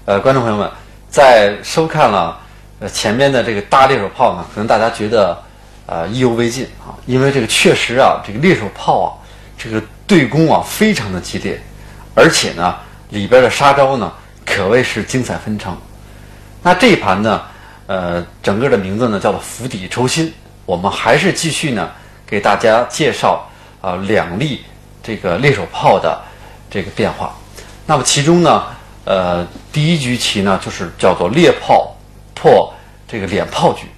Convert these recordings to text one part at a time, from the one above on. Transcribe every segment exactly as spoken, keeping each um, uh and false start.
呃，观众朋友们，在收看了呃前面的这个大猎手炮呢，可能大家觉得呃意犹未尽啊，因为这个确实啊，这个猎手炮啊，这个对攻啊非常的激烈，而且呢里边的杀招呢可谓是精彩纷呈。那这一盘呢，呃，整个的名字呢叫做釜底抽薪，我们还是继续呢给大家介绍啊、呃、两例这个猎手炮的这个变化。那么其中呢，呃，第一局棋呢就是叫做猎炮破这个脸炮局。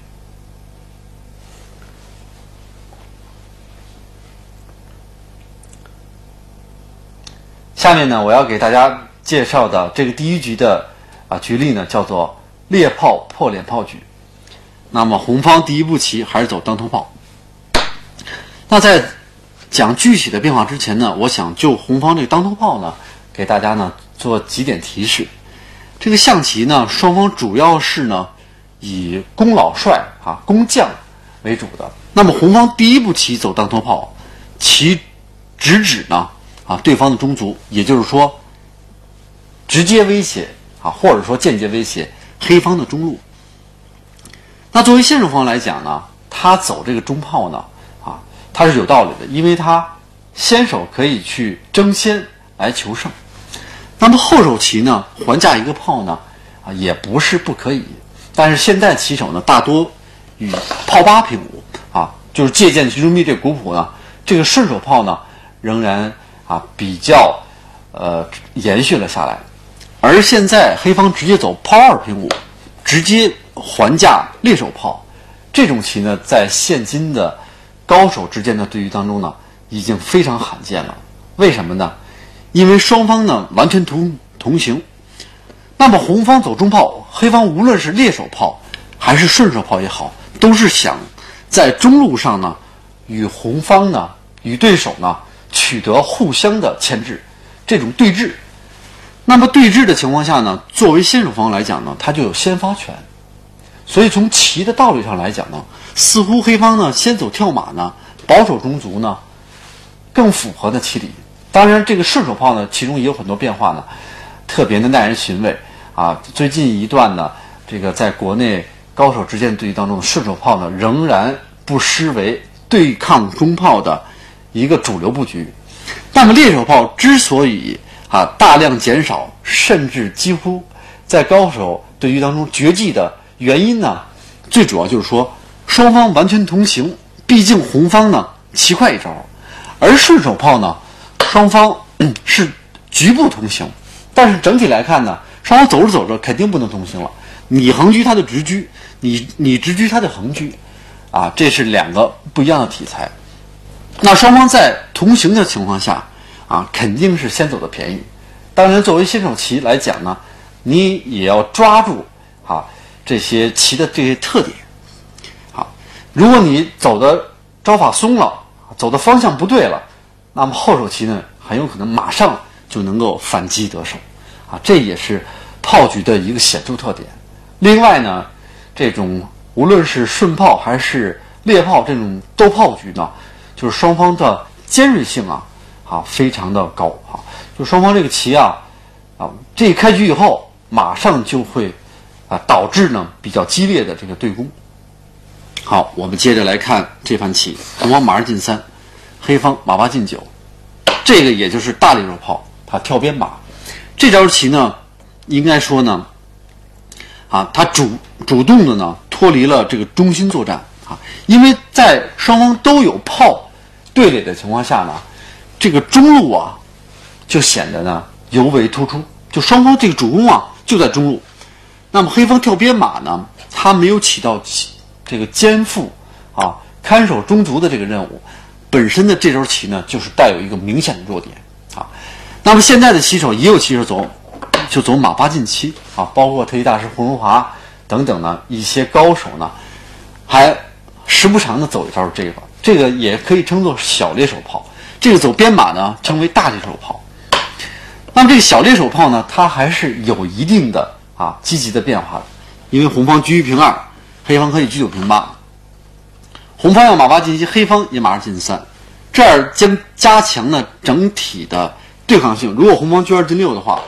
下面呢，我要给大家介绍的这个第一局的啊局例呢叫做猎炮破脸炮局。那么红方第一步棋还是走当头炮。那在讲具体的变化之前呢，我想就红方这个当头炮呢，给大家呢做几点提示。这个象棋呢，双方主要是呢以攻老帅啊、攻将为主的。那么红方第一步棋走当头炮，其直指呢啊对方的中卒，也就是说直接威胁啊，或者说间接威胁黑方的中路。那作为先手方来讲呢，他走这个中炮呢啊，他是有道理的，因为他先手可以去争先来求胜。那么后手棋呢，还架一个炮呢啊，也不是不可以。但是现在棋手呢，大多与炮八平五啊，就是借鉴徐中密这古谱呢，这个顺手炮呢仍然啊比较呃延续了下来。而现在黑方直接走炮二平五，直接还架猎手炮，这种棋呢，在现今的高手之间的对局当中呢，已经非常罕见了。为什么呢？因为双方呢完全同同行。那么红方走中炮，黑方无论是猎手炮还是顺手炮也好，都是想在中路上呢与红方呢与对手呢取得互相的牵制，这种对峙。那么对峙的情况下呢，作为先手方来讲呢，他就有先发权。所以从棋的道理上来讲呢，似乎黑方呢先走跳马呢，保守中卒呢更符合的棋理。当然这个顺手炮呢其中也有很多变化呢，特别的耐人寻味啊。最近一段呢，这个在国内高手之间对局当中，顺手炮呢仍然不失为对抗中炮的一个主流布局。那么猎手炮之所以啊大量减少，甚至几乎在高手对局当中绝迹的原因呢，最主要就是说双方完全同行，毕竟红方呢棋快一招，而顺手炮呢双方、嗯、是局部同行，但是整体来看呢，双方走着走着肯定不能同行了。你横车他就直车，你你直车他就横车，啊，这是两个不一样的题材。那双方在同行的情况下啊，肯定是先走的便宜。当然，作为新手棋来讲呢，你也要抓住啊这些棋的这些特点。好，如果你走的招法松了，走的方向不对了，那么后手棋呢很有可能马上就能够反击得手啊，这也是炮局的一个显著特点。另外呢，这种无论是顺炮还是猎炮这种斗炮局呢，就是双方的尖锐性啊啊非常的高啊，就双方这个棋啊啊这一开局以后，马上就会啊导致呢比较激烈的这个对攻。好，我们接着来看这盘棋，红方马二进三，黑方马八进九，这个也就是大猎手炮，它跳边马。这招棋呢，应该说呢，啊，它主主动的呢脱离了这个中心作战啊，因为在双方都有炮对垒的情况下呢，这个中路啊就显得呢尤为突出，就双方这个主攻啊就在中路。那么黑方跳边马呢，它没有起到这个肩负啊看守中卒的这个任务，本身的这招棋呢就是带有一个明显的弱点啊。那么现在的棋手也有棋手走就走马八进七啊，包括特级大师胡荣华等等呢一些高手呢，还时不常的走一招这个，这个也可以称作小猎手炮。这个走边马呢称为大猎手炮。那么这个小猎手炮呢，它还是有一定的啊积极的变化的，因为红方车一平二，黑方可以车九平八，红方要马八进七，黑方也马二进三，这样将加强了整体的对抗性。如果红方车二进六的话，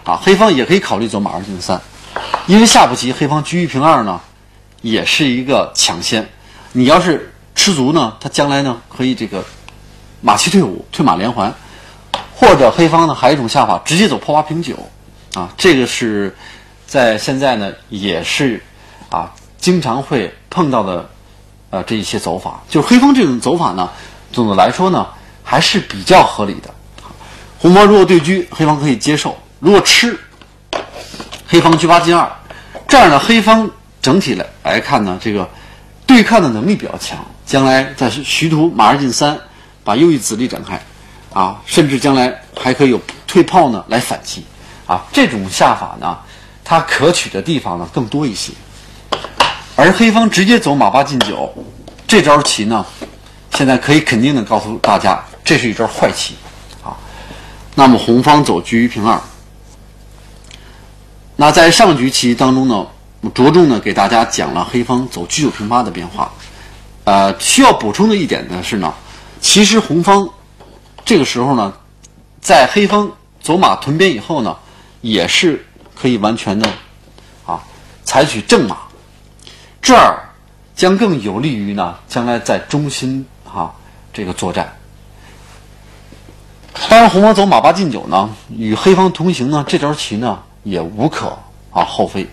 啊，黑方也可以考虑走马二进三，因为下步棋黑方车一平二呢，也是一个抢先。你要是吃卒呢，他将来呢可以这个马七退五，退马连环，或者黑方呢还有一种下法，直接走破八平九，啊，这个是在现在呢也是啊经常会碰到的呃这一些走法。就是黑方这种走法呢，总的来说呢还是比较合理的。红方如果对车，黑方可以接受；如果吃，黑方车八进二，这样呢，黑方整体来来看呢，这个对抗的能力比较强，将来在徐图马二进三，把右翼子力展开，啊，甚至将来还可以有退炮呢来反击，啊，这种下法呢，它可取的地方呢更多一些。而黑方直接走马八进九，这招棋呢，现在可以肯定的告诉大家，这是一招坏棋。那么红方走车一平二，那在上局棋当中呢，着重呢给大家讲了黑方走车九平八的变化。呃，需要补充的一点呢是呢，其实红方这个时候呢，在黑方走马屯边以后呢，也是可以完全的啊采取正马，这儿将更有利于呢将来在中心啊这个作战。当然，红方走马八进九呢，与黑方同行呢，这招棋呢也无可啊厚非。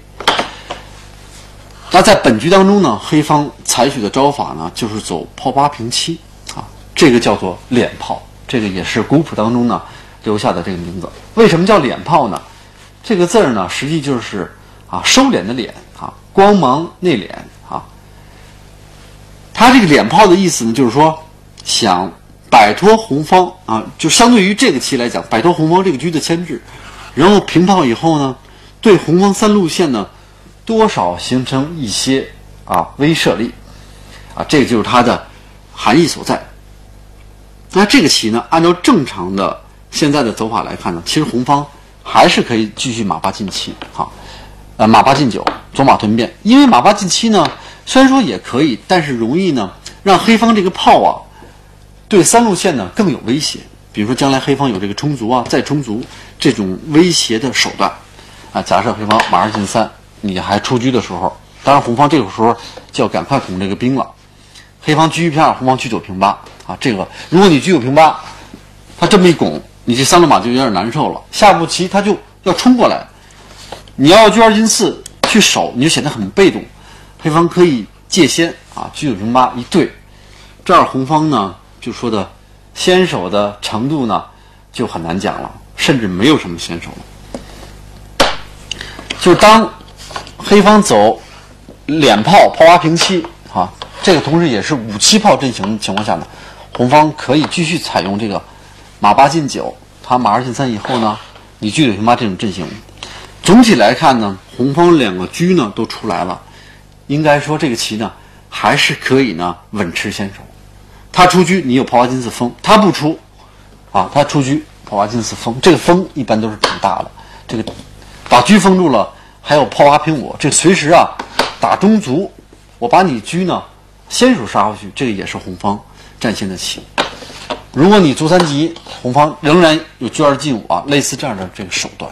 那在本局当中呢，黑方采取的招法呢，就是走炮八平七啊，这个叫做脸炮，这个也是古谱当中呢留下的这个名字。为什么叫脸炮呢？这个字儿呢，实际就是啊收敛的敛啊，光芒内敛啊。它这个脸炮的意思呢，就是说想摆脱红方啊，就相对于这个棋来讲，摆脱红方这个车的牵制，然后平炮以后呢，对红方三路线呢，多少形成一些啊威慑力，啊，这个就是它的含义所在。那这个棋呢，按照正常的现在的走法来看呢，其实红方还是可以继续马八进七，哈、啊，呃，马八进九，走马屯边。因为马八进七呢，虽然说也可以，但是容易呢让黑方这个炮啊。对三路线呢更有威胁，比如说将来黑方有这个冲卒啊，再冲卒这种威胁的手段啊。假设黑方马二进三，你还出车的时候，当然红方这个时候就要赶快拱这个兵了。黑方车一平二，红方车九平八啊。这个如果你车九平八，他这么一拱，你这三路马就有点难受了。下步棋他就要冲过来，你要车二进四去守，你就显得很被动。黑方可以借先啊，车九平八一对，这儿红方呢。就说的先手的程度呢，就很难讲了，甚至没有什么先手了。就当黑方走脸炮炮八平七啊，这个同时也是五七炮阵型的情况下呢，红方可以继续采用这个马八进九，他马二进三以后呢，你车九平八这种阵型。总体来看呢，红方两个车呢都出来了，应该说这个棋呢还是可以呢稳持先手。他出车，你有炮八进四封；他不出，啊，他出车炮八进四封。这个封一般都是挺大的，这个把车封住了，还有炮八平五，这随时啊打中卒，我把你车呢先手杀回去，这个也是红方占先的棋。如果你卒三级，红方仍然有车二进五啊，类似这样的这个手段。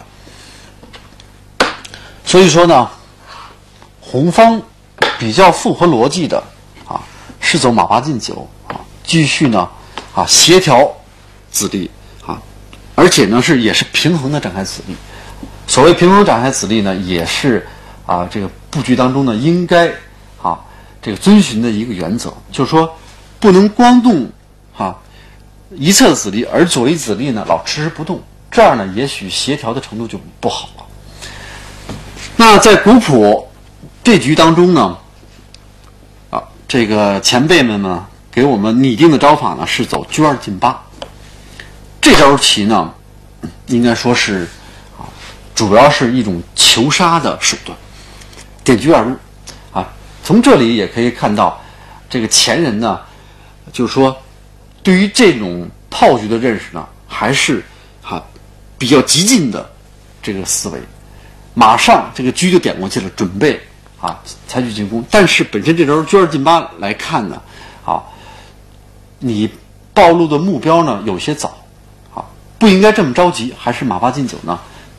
所以说呢，红方比较符合逻辑的啊，是走马八进九。继续呢，啊，协调子力啊，而且呢是也是平衡的展开子力。所谓平衡展开子力呢，也是啊这个布局当中呢应该啊这个遵循的一个原则，就是说不能光动啊一侧子力，而左翼子力呢老迟迟不动，这样呢也许协调的程度就不好了。那在古谱这局当中呢，啊这个前辈们呢。给我们拟定的招法呢是走车二进八，这招棋呢，应该说是啊，主要是一种求杀的手段，点车而入啊。从这里也可以看到，这个前人呢，就是说对于这种炮局的认识呢，还是啊比较激进的这个思维，马上这个车就点过去了，准备啊采取进攻。但是本身这招车二进八来看呢，啊。你暴露的目标呢有些早，啊，不应该这么着急，还是马八进九呢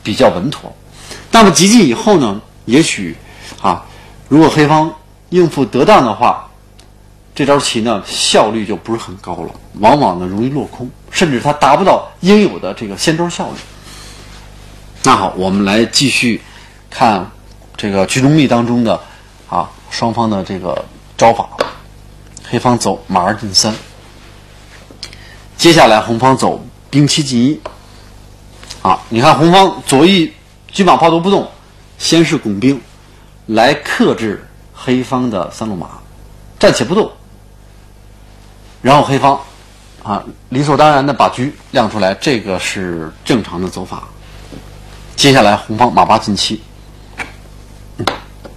比较稳妥。那么急进以后呢，也许啊，如果黑方应付得当的话，这招棋呢效率就不是很高了，往往呢容易落空，甚至它达不到应有的这个先招效率。那好，我们来继续看这个局中密当中的啊双方的这个招法。黑方走马二进三，接下来红方走兵七进一。啊，你看红方左翼车马炮都不动，先是拱兵来克制黑方的三路马，暂且不动。然后黑方啊理所当然的把车亮出来，这个是正常的走法。接下来红方马八进七，嗯、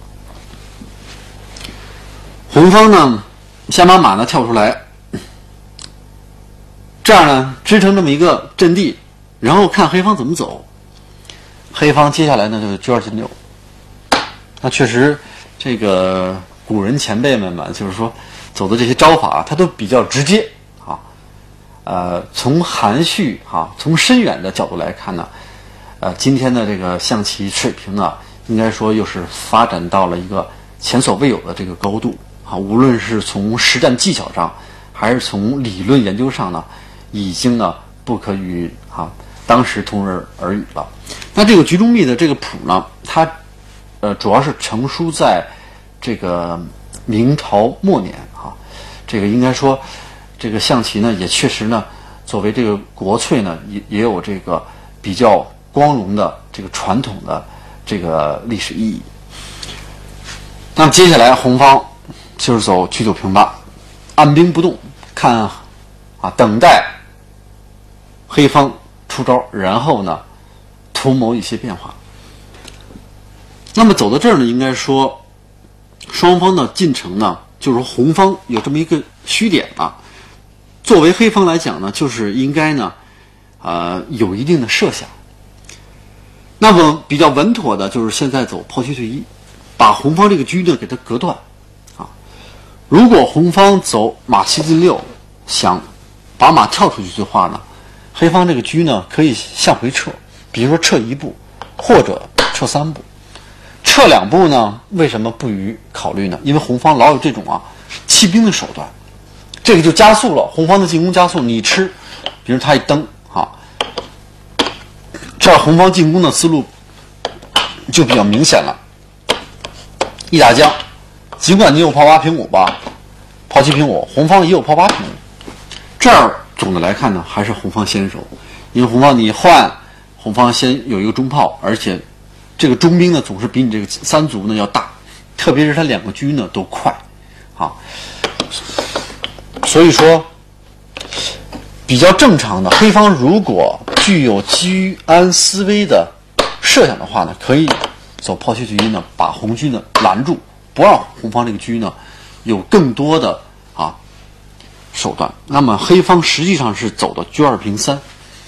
红方呢先把马呢跳出来，这样呢支撑这么一个阵地，然后看黑方怎么走。黑方接下来呢就是车二进六。那确实这个古人前辈们嘛，就是说走的这些招法，它都比较直接啊。呃，从含蓄啊，从深远的角度来看呢，呃，今天的这个象棋水平呢，应该说又是发展到了一个前所未有的这个高度啊。无论是从实战技巧上，还是从理论研究上呢，已经呢不可与啊当时同日而语了。那这个局中密的这个谱呢，它呃主要是成书在这个明朝末年啊。这个应该说，这个象棋呢也确实呢作为这个国粹呢，也也有这个比较光荣的这个传统的这个历史意义。那么接下来红方就是走车九平八，按兵不动，看啊等待黑方出招，然后呢图谋一些变化。那么走到这儿呢，应该说双方的进程呢，就是说红方有这么一个虚点啊。作为黑方来讲呢，就是应该呢呃有一定的设想。那么比较稳妥的就是现在走炮七退一，把红方这个车呢给它隔断啊。如果红方走马七进六，想把马跳出去的话呢，黑方这个车呢可以向回撤，比如说撤一步或者撤三步。撤两步呢，为什么不予考虑呢？因为红方老有这种啊弃兵的手段，这个就加速了红方的进攻加速。你吃，比如他一蹬啊，这样红方进攻的思路就比较明显了。一打将，尽管你有炮八平五吧，炮七平五，红方也有炮八平五，这儿总的来看呢，还是红方先手，因为红方你换，红方先有一个中炮，而且这个中兵呢总是比你这个三卒呢要大，特别是他两个车呢都快啊，所以说比较正常的，黑方如果具有居安思危的设想的话呢，可以走炮七退一呢，把红车呢拦住，不让红方这个车呢有更多的啊手段。那么黑方实际上是走的车二平三。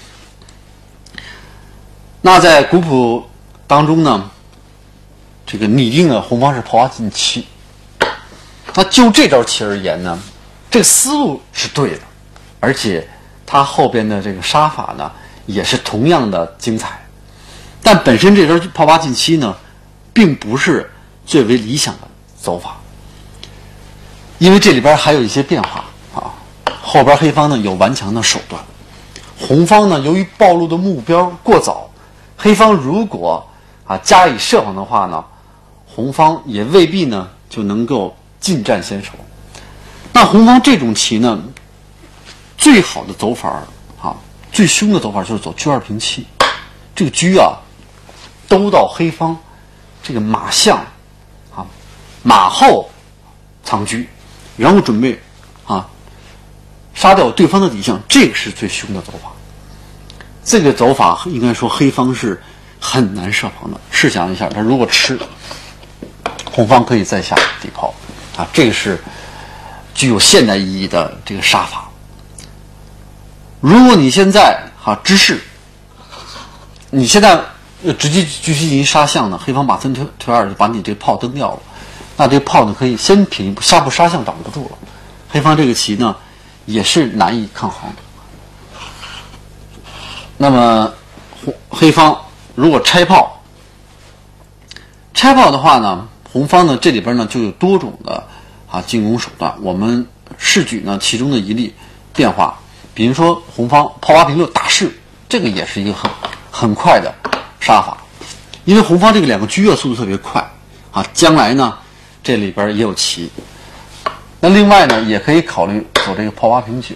那在古谱当中呢，这个拟定的红方是炮八进七。那就这招棋而言呢，这个思路是对的，而且它后边的这个杀法呢也是同样的精彩。但本身这招炮八进七呢，并不是最为理想的走法，因为这里边还有一些变化啊。后边黑方呢有顽强的手段，红方呢由于暴露的目标过早，黑方如果啊加以设防的话呢，红方也未必呢就能够尽占先手。那红方这种棋呢，最好的走法啊，最凶的走法就是走车二平七。这个车啊，兜到黑方这个马象啊，马后藏车，然后准备啊杀掉对方的底象，这个是最凶的走法。这个走法应该说黑方是很难设防的。试想一下，他如果吃，红方可以再下底炮啊，这个是具有现代意义的这个杀法。如果你现在哈、啊、知识，你现在直接车七进一杀象呢，黑方马三推推二就把你这个炮蹬掉了，那这个炮呢可以先品一步，下步杀象挡不住了，黑方这个棋呢也是难以抗衡。那么黑方如果拆炮，拆炮的话呢，红方呢这里边呢就有多种的啊进攻手段。我们试举呢其中的一例变化，比如说红方炮八平六打士，这个也是一个很很快的杀法，因为红方这个两个车速度特别快啊，将来呢这里边也有棋。那另外呢，也可以考虑走这个炮八平九。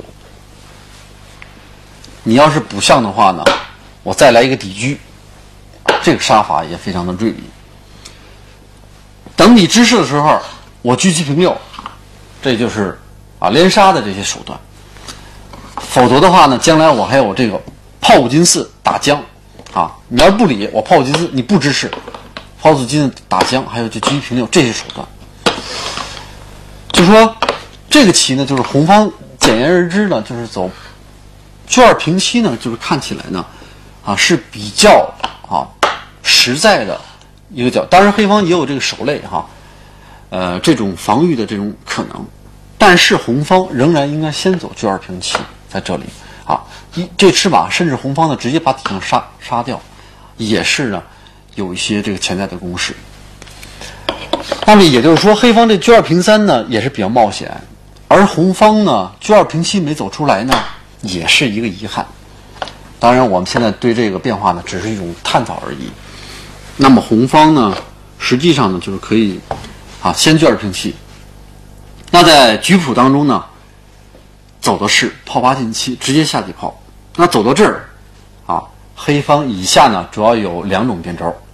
你要是补象的话呢，我再来一个底车，这个杀法也非常的锐利。等你知势的时候，我车七平六，这就是啊连杀的这些手段。否则的话呢，将来我还有这个炮五进四打将啊，你要是不理我炮五进四，你不知势，炮四进四打将，还有这车一平六这些手段。就说这个棋呢，就是红方简言而之呢，就是走车二平七呢，就是看起来呢，啊是比较啊实在的一个角。当然黑方也有这个手累哈，呃这种防御的这种可能，但是红方仍然应该先走车二平七，在这里啊，一这吃马甚至红方呢直接把底象杀杀掉，也是呢有一些这个潜在的攻势。那么也就是说，黑方这车二平三呢也是比较冒险，而红方呢车二平七没走出来呢，也是一个遗憾。当然，我们现在对这个变化呢只是一种探讨而已。那么红方呢，实际上呢就是可以啊先车二平七。那在局谱当中呢，走的是炮八进七，直接下底炮。那走到这儿啊，黑方以下呢主要有两种变招。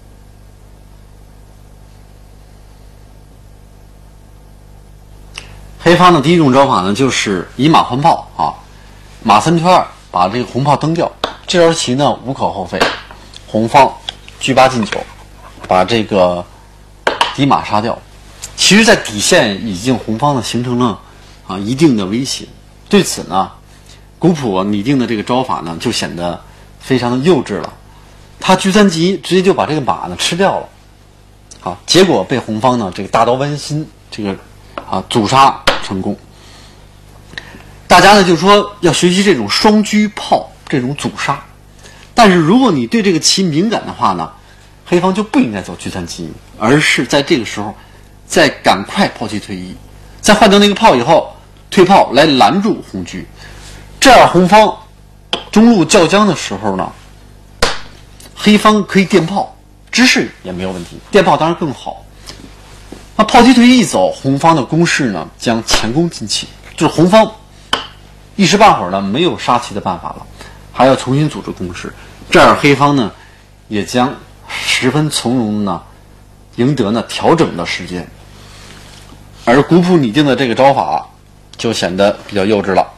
黑方的第一种招法呢，就是以马换炮啊，马三推二，把这个红炮蹬掉。这招棋呢无可厚非，红方车八进九，把这个底马杀掉。其实，在底线已经红方呢形成了啊一定的威胁。对此呢，古朴拟定的这个招法呢就显得非常的幼稚了。他车三急直接就把这个马呢吃掉了，好，结果被红方呢这个大刀剜心这个啊阻杀成功。大家呢就说要学习这种双车炮这种阻杀，但是如果你对这个棋敏感的话呢，黑方就不应该走车三急，而是在这个时候再赶快炮七退一，在换掉那个炮以后退炮来拦住红车，这样红方中路较将的时候呢，黑方可以电炮，知势也没有问题，电炮当然更好。那炮七退一走，红方的攻势呢将前功尽弃，就是红方一时半会儿呢没有杀棋的办法了，还要重新组织攻势，这样黑方呢也将十分从容呢赢得呢调整的时间。而古朴拟定的这个招法就显得比较幼稚了。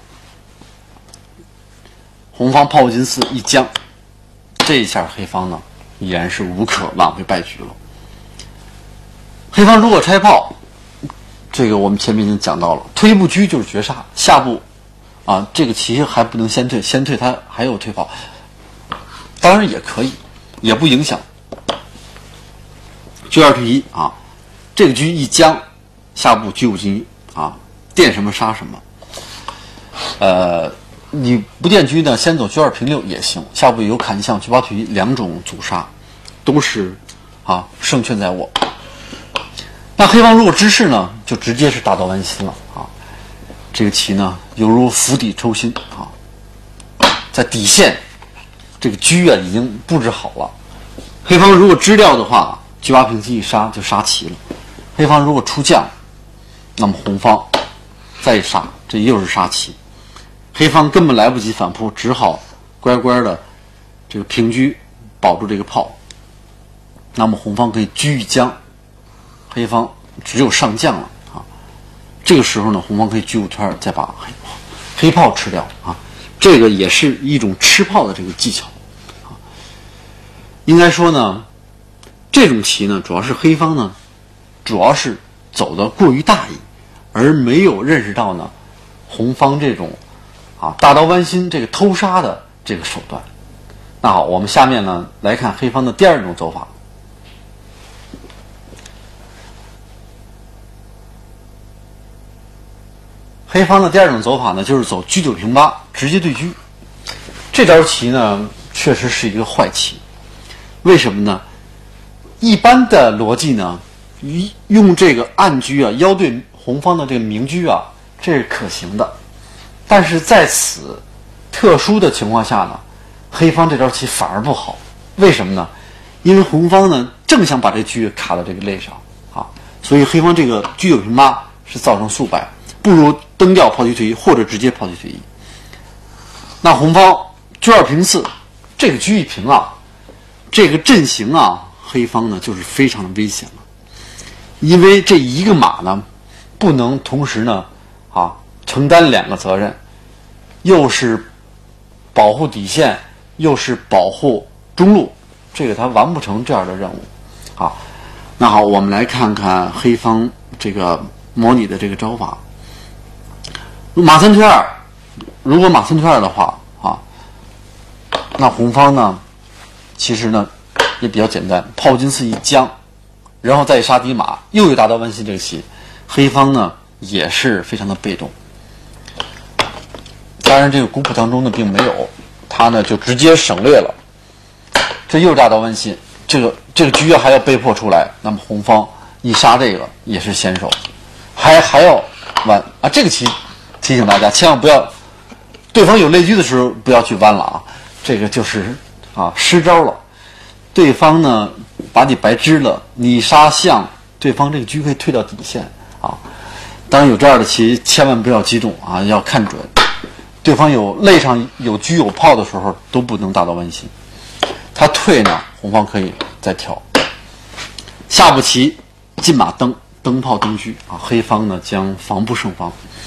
红方炮五进四一将，这一下黑方呢已然是无可挽回败局了。黑方如果拆炮，这个我们前面已经讲到了，退一步车就是绝杀，下步啊这个棋还不能先退，先退它还有退炮，当然也可以，也不影响。车二退一啊，这个车一将，下步车五进一啊，电什么杀什么。呃，你不电车呢，先走车二平六也行，下步有砍象车八退一两种阻杀，都是啊胜券在握。那黑方如果知势呢，就直接是大刀剜心了啊！这个棋呢，犹如釜底抽薪啊，在底线这个车啊已经布置好了。黑方如果知掉的话，车八平七一杀就杀棋了。黑方如果出将，那么红方再一杀，这又是杀棋。黑方根本来不及反扑，只好乖乖的这个平车保住这个炮。那么红方可以车一将。黑方只有上将了啊，这个时候呢，红方可以车五退二，再把黑黑炮吃掉啊，这个也是一种吃炮的这个技巧啊。应该说呢，这种棋呢，主要是黑方呢，主要是走的过于大意，而没有认识到呢，红方这种啊大刀剜心这个偷杀的这个手段。那好，我们下面呢来看黑方的第二种走法。黑方的第二种走法呢，就是走车九平八，直接对车。这招棋呢，确实是一个坏棋。 为什么呢？一般的逻辑呢，用这个暗车啊腰对红方的这个明车啊，这是可行的。但是在此特殊的情况下呢，黑方这招棋反而不好。为什么呢？因为红方呢正想把这车卡到这个肋上啊，所以黑方这个车九平八是造成速败，不如蹬掉炮车退一，或者直接炮车退一。那红方车二平四，这个车一平啊，这个阵型啊，黑方呢就是非常的危险了，因为这一个马呢不能同时呢啊承担两个责任，又是保护底线，又是保护中路，这个他完不成这样的任务啊。那好，我们来看看黑方这个模拟的这个招法。马三退二，如果马三退二的话啊，那红方呢其实呢也比较简单，炮金四一将，然后再杀敌马，又有大刀弯心这个棋，黑方呢也是非常的被动。当然这个古谱当中呢并没有，他呢就直接省略了，这又大刀弯心，这个这个车还要被迫出来，那么红方一杀这个也是先手，还还要弯啊。这个棋提醒大家千万不要，对方有类车的时候不要去弯了啊，这个就是啊失招了。对方呢把你白支了，你杀象，对方这个车可以退到底线啊。当然有这样的棋千万不要激动啊，要看准。对方有肋上有车有炮的时候都不能大刀弯心，他退呢红方可以再跳。下步棋进马蹬，蹬炮蹬车啊，黑方呢将防不胜防。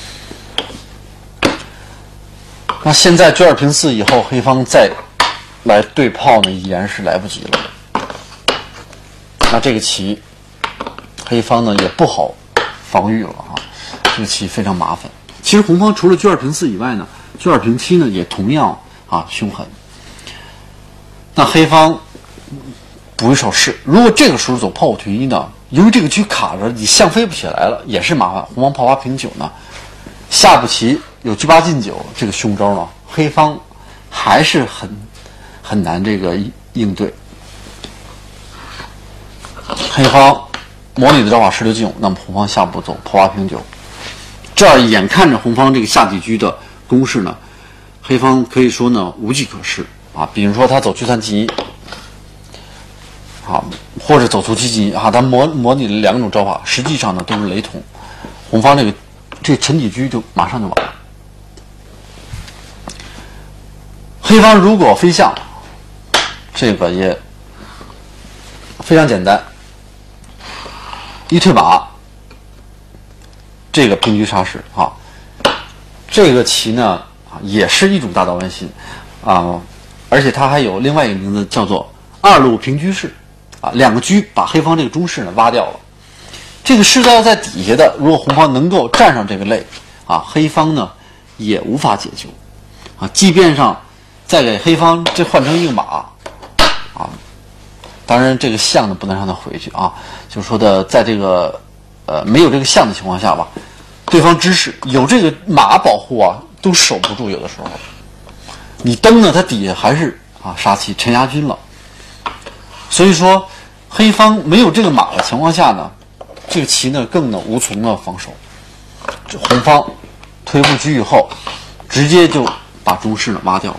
那现在车二平四以后，黑方再来对炮呢已然是来不及了。那这个棋黑方呢也不好防御了啊，这个棋非常麻烦。其实红方除了车二平四以外呢，车二平七呢也同样啊凶狠。那黑方补一手士，如果这个时候走炮五退一呢，由于这个车卡着，你象飞不起来了，也是麻烦。红方炮八平九呢，下步棋有车八进九这个凶招呢，黑方还是很很难这个应对。黑方模拟的招法十六进五，那么红方下步走炮八平九，这样眼看着红方这个下底车的攻势呢，黑方可以说呢无计可施啊。比如说他走车三进一，好，或者走卒七进一啊，他模模拟了两种招法，实际上呢都是雷同。红方这个这个沉底车就马上就完了。黑方如果飞象，这个也非常简单，一退马，这个平车杀士啊，这个棋呢啊也是一种大刀弯心啊，而且它还有另外一个名字叫做二路平车式啊，两个车把黑方这个中士呢挖掉了。这个士刀在底下的，如果红方能够站上这个肋啊，黑方呢也无法解救啊，即便上再给黑方这换成一个马啊，当然这个象呢不能让他回去啊，就是说的在这个呃没有这个象的情况下吧，对方知识有这个马保护啊，都守不住，有的时候你蹬呢，他底下还是啊杀气沉压军了。所以说黑方没有这个马的情况下呢，这个棋呢更呢无从呢防守。这红方推步车以后，直接就把中士呢挖掉了。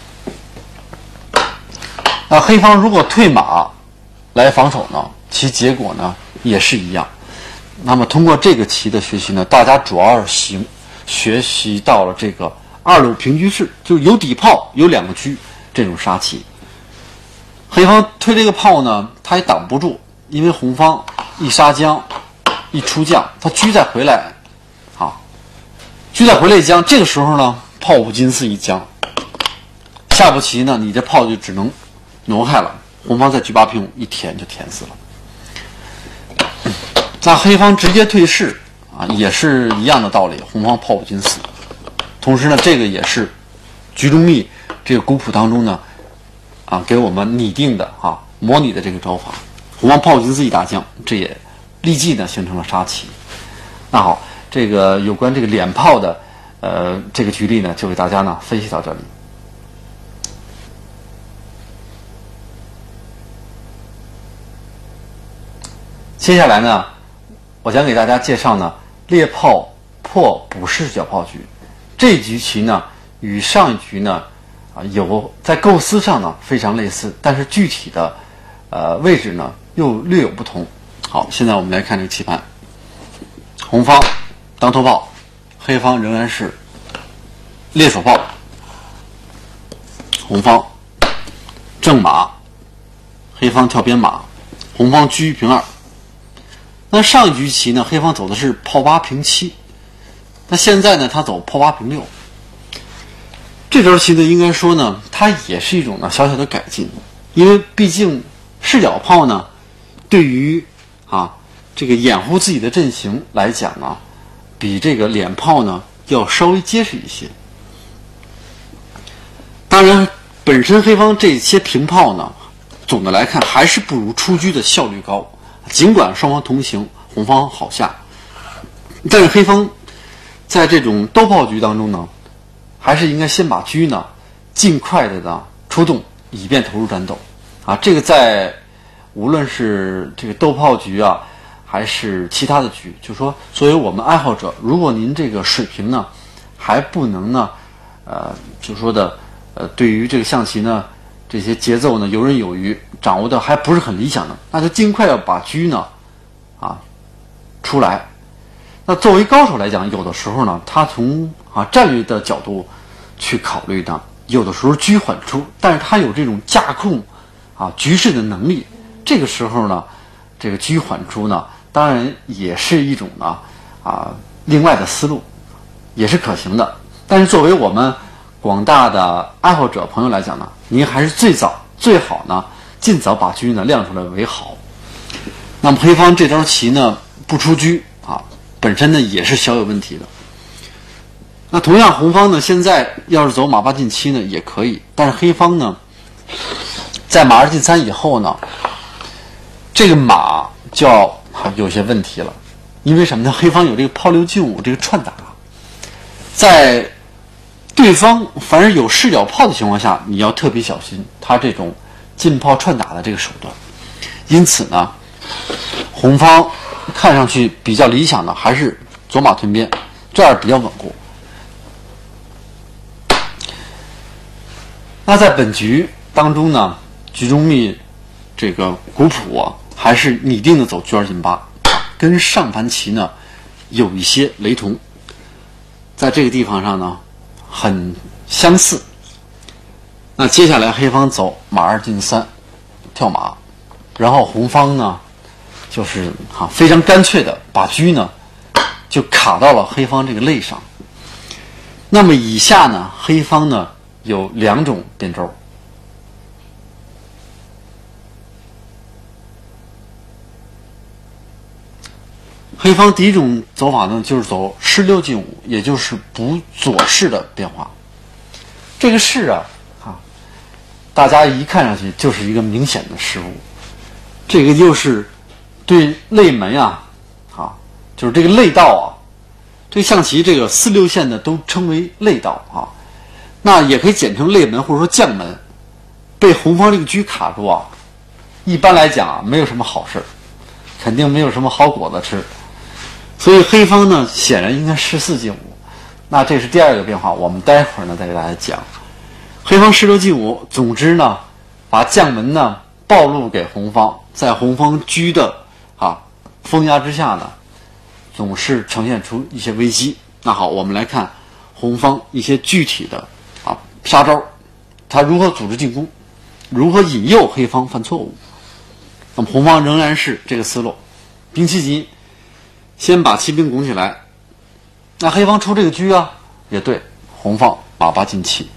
那黑方如果退马来防守呢，其结果呢也是一样。那么通过这个棋的学习呢，大家主要是行学习到了这个二路平车式，就是有底炮有两个车这种杀棋。黑方推这个炮呢，他也挡不住，因为红方一杀将一出将，他车再回来啊，车再回来一将，这个时候呢炮五金四一将，下步棋呢你这炮就只能挪开了，红方在车八平五一填就填死了。那黑方直接退士啊，也是一样的道理，红方炮五金四。同时呢，这个也是局中立这个古谱当中呢啊给我们拟定的啊模拟的这个招法。红方炮五金四一大将，这也立即呢形成了杀棋。那好，这个有关这个脸炮的呃这个局例呢，就给大家呢分析到这里。 接下来呢，我将给大家介绍呢猎炮破补视角炮局。这局棋呢与上一局呢啊有在构思上呢非常类似，但是具体的呃位置呢又略有不同。好，现在我们来看这个棋盘，红方当头炮，黑方仍然是猎手炮，红方正马，黑方跳边马，红方车平二。那上一局棋呢，黑方走的是炮八平七，那现在呢，他走炮八平六。这招棋呢，应该说呢，它也是一种呢小小的改进，因为毕竟视角炮呢，对于啊这个掩护自己的阵型来讲呢，比这个脸炮呢要稍微结实一些。当然，本身黑方这些平炮呢，总的来看还是不如出车的效率高。尽管双方同行，红方好下，但是黑方在这种兜炮局当中呢，还是应该先把车呢尽快的呢出动，以便投入战斗。啊，这个在无论是这个兜炮局啊，还是其他的局，就说作为我们爱好者，如果您这个水平呢还不能呢，呃，就说的呃，对于这个象棋呢。这些节奏呢游刃有余，掌握的还不是很理想的，那就尽快要把车呢啊出来。那作为高手来讲，有的时候呢，他从啊战略的角度去考虑呢，有的时候车缓出，但是他有这种架控啊局势的能力。这个时候呢，这个车缓出呢，当然也是一种呢啊另外的思路，也是可行的。但是作为我们广大的爱好者朋友来讲呢，您还是最早最好呢，尽早把车呢亮出来为好。那么黑方这招棋呢不出车啊，本身呢也是小有问题的。那同样红方呢现在要是走马八进七呢也可以，但是黑方呢在马二进三以后呢，这个马就要、啊、有些问题了。因为什么呢？黑方有这个炮六进五这个串打，在对方凡是有视角炮的情况下，你要特别小心他这种进炮串打的这个手段。因此呢，红方看上去比较理想的还是左马屯边，这样比较稳固。那在本局当中呢，局中秘这个古朴啊，还是拟定的走车二进八，跟上盘棋呢有一些雷同，在这个地方上呢。很相似。那接下来黑方走马二进三，跳马，然后红方呢，就是哈、啊、非常干脆的把车呢就卡到了黑方这个肋上。那么以下呢，黑方呢有两种变招。黑方第一种走法呢，就是走士六进五，也就是补左士的变化。这个士啊，啊，大家一看上去就是一个明显的失误。这个又是对肋门啊，啊，就是这个肋道啊，这个象棋这个四六线呢都称为肋道啊，那也可以简称肋门或者说将门。被红方这个车卡住啊，一般来讲啊，没有什么好事，肯定没有什么好果子吃。所以黑方呢，显然应该士四进五。那这是第二个变化，我们待会儿呢再给大家讲。黑方士六进五，总之呢，把将门呢暴露给红方，在红方车的啊封压之下呢，总是呈现出一些危机。那好，我们来看红方一些具体的啊杀招，他如何组织进攻，如何引诱黑方犯错误。那么红方仍然是这个思路，兵七进。先把骑兵拱起来，那黑方出这个车啊，也对，红方马八进七，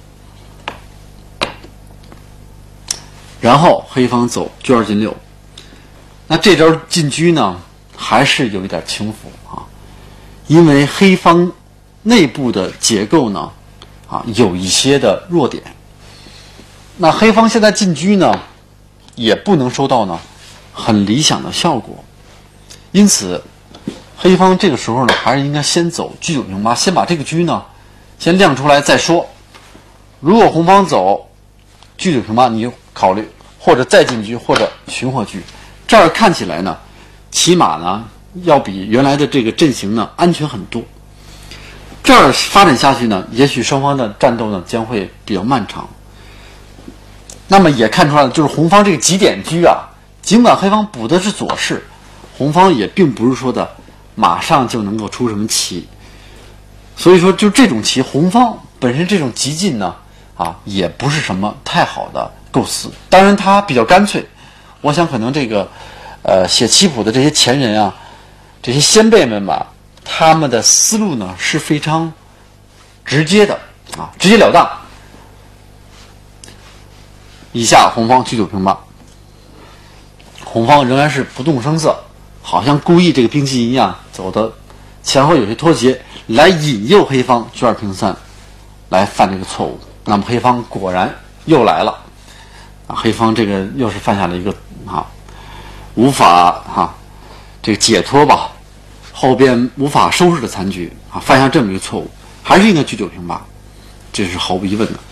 然后黑方走车二进六，那这招进车呢，还是有一点轻浮啊，因为黑方内部的结构呢，啊有一些的弱点，那黑方现在进车呢，也不能收到呢很理想的效果，因此。黑方这个时候呢，还是应该先走车九平八，先把这个车呢，先亮出来再说。如果红方走车九平八，你就考虑或者再进车，或者寻获车。这儿看起来呢， 骑马呢要比原来的这个阵型呢安全很多。这儿发展下去呢，也许双方的战斗呢将会比较漫长。那么也看出来了，就是红方这个几点车啊，尽管黑方补的是左士，红方也并不是说的马上就能够出什么棋。所以说，就这种棋，红方本身这种急进呢，啊，也不是什么太好的构思。当然，它比较干脆。我想，可能这个，呃，写棋谱的这些前人啊，这些先辈们吧，他们的思路呢是非常直接的啊，直截了当。以下红方车九平八，红方仍然是不动声色，好像故意这个兵棋一样走的前后有些脱节，来引诱黑方车二平三来犯这个错误。那么黑方果然又来了啊，黑方这个又是犯下了一个啊无法哈、啊、这个解脱吧，后边无法收拾的残局啊，犯下这么一个错误，还是应该车九平八，这是毫无疑问的。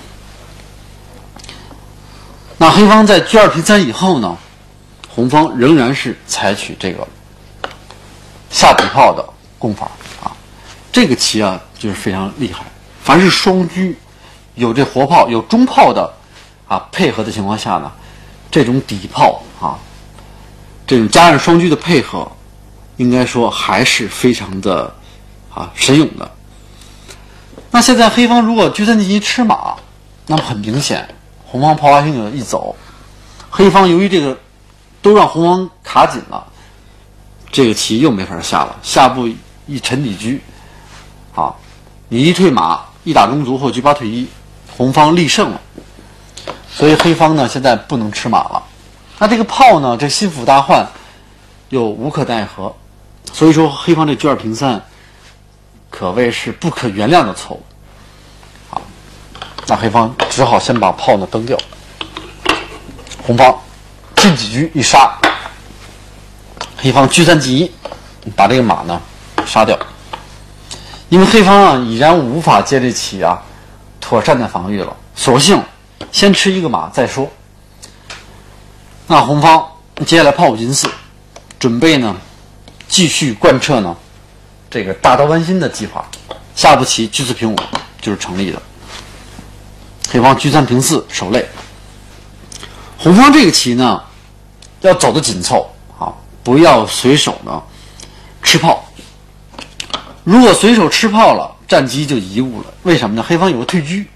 那黑方在车二平三以后呢，红方仍然是采取这个下底炮的攻法啊，这个棋啊就是非常厉害。凡是双车有这活炮有中炮的啊配合的情况下呢，这种底炮啊，这种加上双车的配合，应该说还是非常的啊神勇的。那现在黑方如果车三进一吃马，那么很明显，红方炮八星九一走，黑方由于这个都让红方卡紧了，这个棋又没法下了。下步一沉底车，啊，你一退马，一打中卒后车八退一，红方力胜了。所以黑方呢现在不能吃马了。那这个炮呢，这心腹大患又无可奈何。所以说黑方这车二平三可谓是不可原谅的错误。好，那黑方只好先把炮呢蹬掉。红方进几车一杀，黑方车三进一，把这个马呢杀掉。因为黑方啊已然无法接这棋啊妥善的防御了，索性先吃一个马再说。那红方接下来炮五进四，准备呢继续贯彻呢这个大刀剜心的计划，下步棋车四平五就是成立的。黑方车三平四守肋，红方这个棋呢要走得紧凑啊，不要随手呢吃炮。如果随手吃炮了，战机就贻误了。为什么呢？黑方有个退车，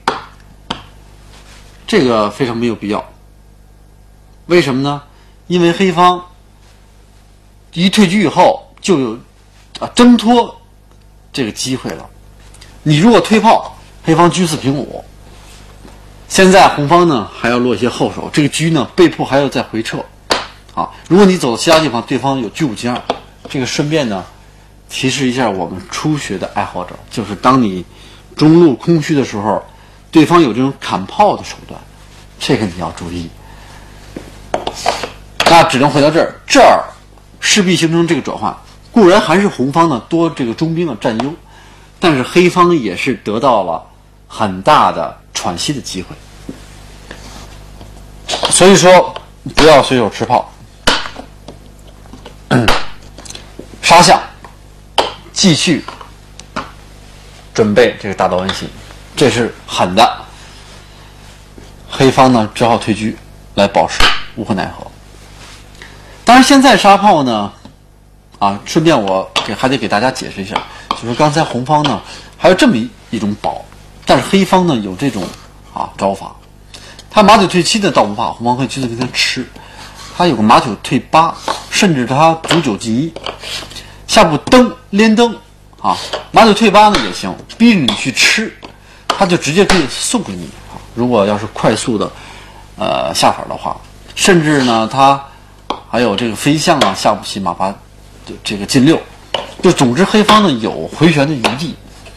这个非常没有必要。为什么呢？因为黑方一退车以后就有啊挣脱这个机会了。你如果退炮，黑方车四平五，现在红方呢还要落一些后手，这个车呢被迫还要再回撤啊。如果你走到其他地方，对方有车五进二，这个顺便呢提示一下我们初学的爱好者，就是当你中路空虚的时候，对方有这种砍炮的手段，这个你要注意。那只能回到这儿，这儿势必形成这个转换。固然还是红方呢多这个中兵的占优，但是黑方也是得到了很大的喘息的机会。所以说不要随手吃炮，杀象，继续准备这个大刀剜心，这是狠的。黑方呢只好退车来保持，无可奈何。当然现在杀炮呢啊，顺便我给还得给大家解释一下，就是刚才红方呢还有这么一一种保，但是黑方呢有这种啊招法，他马九退七的倒不怕，红方可以车四平三吃，他有个马九退八，甚至他卒九进一，下步蹬连蹬啊，马九退八呢也行，逼着你去吃，他就直接可以送给你啊。如果要是快速的呃下法的话，甚至呢他还有这个飞象啊，下步棋马八这个进六，就总之黑方呢有回旋的余地。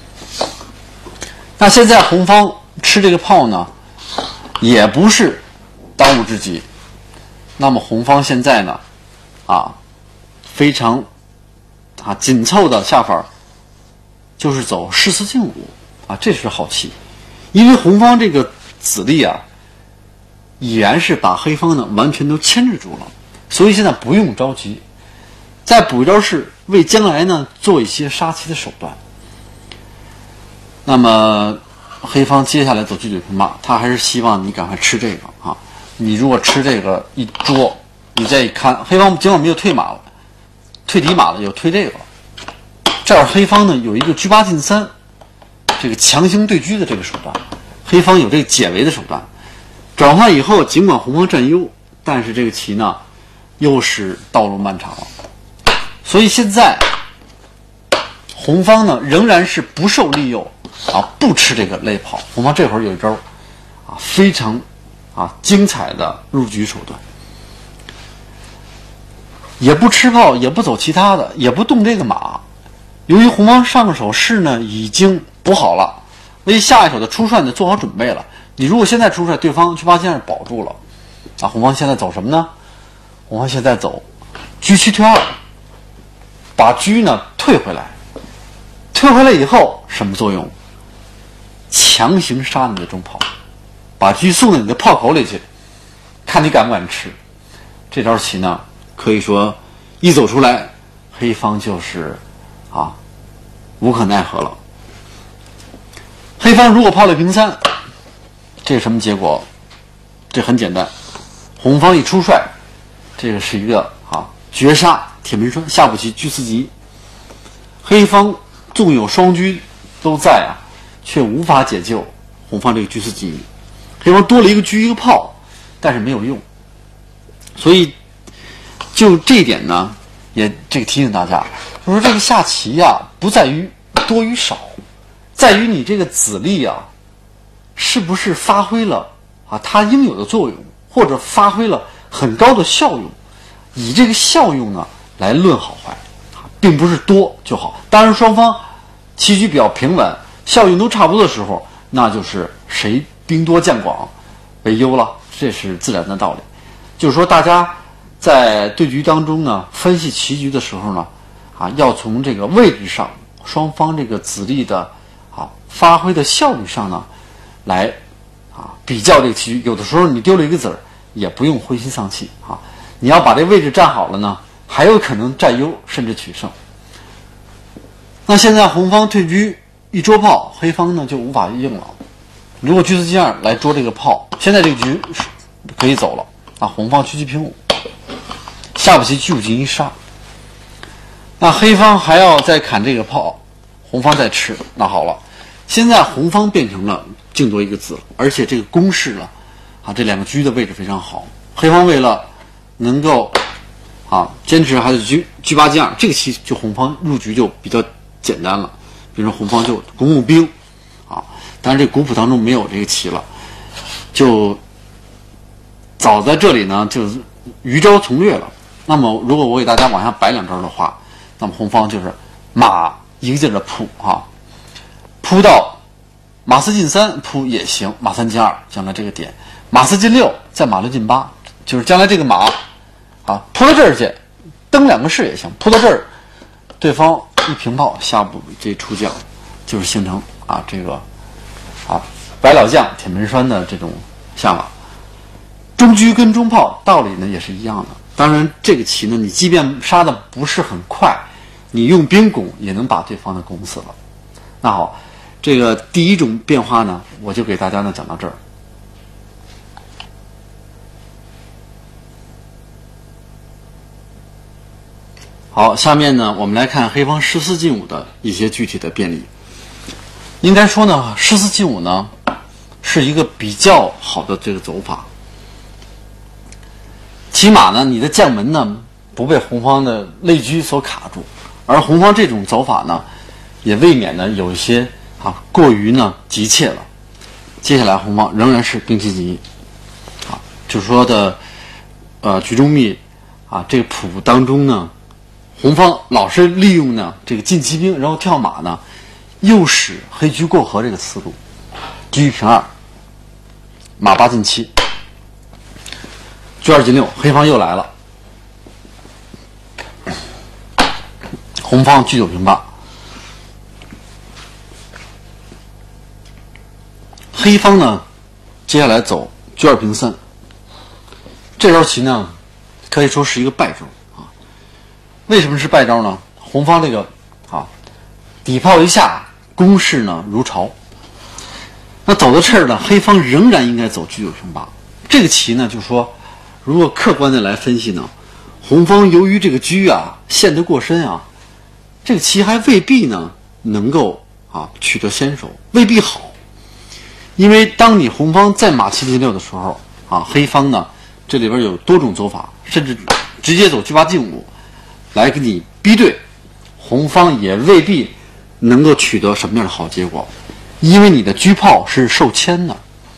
那现在红方吃这个炮呢也不是当务之急，那么红方现在呢啊非常啊紧凑的下法就是走士四进五啊，这是好棋。因为红方这个子力啊已然是把黑方呢完全都牵制住了，所以现在不用着急再补一招是为将来呢做一些杀棋的手段。那么黑方接下来走车九平八，他还是希望你赶快吃这个啊！你如果吃这个一捉，你再一看，黑方尽管没有退马了，退底马了，有退这个。这儿黑方呢有一个车八进三，这个强行对车的这个手段，黑方有这个解围的手段。转换以后，尽管红方占优，但是这个棋呢又是道路漫长了。所以现在红方呢仍然是不受利诱啊，不吃这个肋炮。红方这会儿有一招啊非常啊精彩的入局手段，也不吃炮，也不走其他的，也不动这个马。由于红方上手势呢已经补好了，为下一手的出帅呢做好准备了。你如果现在出帅，对方车八进二保住了啊。红方现在走什么呢？红方现在走车七退二，把车呢退回来。退回来以后什么作用？强行杀你的中炮，把车送到你的炮口里去，看你敢不敢吃。这招棋呢可以说一走出来，黑方就是啊无可奈何了。黑方如果炮六平三，这是什么结果？这很简单，红方一出帅，这个是一个啊绝杀铁门栓，下步棋车四级。黑方纵有双车都在啊，却无法解救红方这个车四级。黑方多了一个车一个炮，但是没有用。所以就这一点呢，也这个提醒大家，就说这个下棋呀、啊，不在于多与少，在于你这个子力啊，是不是发挥了啊它应有的作用，或者发挥了很高的效用，以这个效用呢来论好坏，并不是多就好。当然双方棋局比较平稳，效用都差不多的时候，那就是谁兵多将广为优了，这是自然的道理。就是说大家在对局当中呢，分析棋局的时候呢，啊，要从这个位置上，双方这个子力的啊发挥的效率上呢，来啊比较这个棋局。有的时候你丢了一个子儿，也不用灰心丧气啊，你要把这位置站好了呢，还有可能占优甚至取胜。那现在红方退车一捉炮，黑方呢就无法应了。如果车四进二来捉这个炮，现在这个局可以走了啊，红方车七平五，下步棋车五进一杀。那黑方还要再砍这个炮，红方再吃。那好了，现在红方变成了净多一个子了，而且这个攻势了啊，这两个车的位置非常好。黑方为了能够啊坚持还是车车八进二，这个棋就红方入局就比较简单了。比如说红方就鼓舞兵啊，当然这古谱当中没有这个棋了，就早在这里呢就是余招从略了。那么如果我给大家往下摆两招的话，那么红方就是马一个劲儿的扑啊，扑到马四进三扑也行，马三进二将来这个点，马四进六再马六进八，就是将来这个马啊扑到这儿去，蹬两个士也行，扑到这儿，对方一平炮，下步这出将就是形成啊这个啊白老将铁门栓的这种下法。中车跟中炮道理呢也是一样的。当然这个棋呢，你即便杀的不是很快，你用兵拱也能把对方的拱死了。那好，这个第一种变化呢，我就给大家呢讲到这儿。好，下面呢我们来看黑方十四进五的一些具体的变例。应该说呢，十四进五呢是一个比较好的这个走法。起码呢，你的将门呢不被红方的肋车所卡住，而红方这种走法呢，也未免呢有一些啊过于呢急切了。接下来红方仍然是兵七进一，啊，就是说的呃局中密啊这个谱当中呢，红方老是利用呢这个进骑兵，然后跳马呢，诱使黑车过河这个思路，车一平二，马八进七。车二进六，黑方又来了，红方车九平八，黑方呢接下来走车二平三，这招棋呢可以说是一个败招啊。 为什么是败招呢？红方这个啊底炮一下，攻势呢如潮。那走到这儿呢，黑方仍然应该走车九平八。这个棋呢，就是说，如果客观的来分析呢，红方由于这个车啊陷得过深啊，这个棋还未必呢能够啊取得先手，未必好。因为当你红方在马七进六的时候啊，黑方呢这里边有多种走法，甚至直接走车八进五来给你逼对，红方也未必能够取得什么样的好结果，因为你的车炮是受牵的。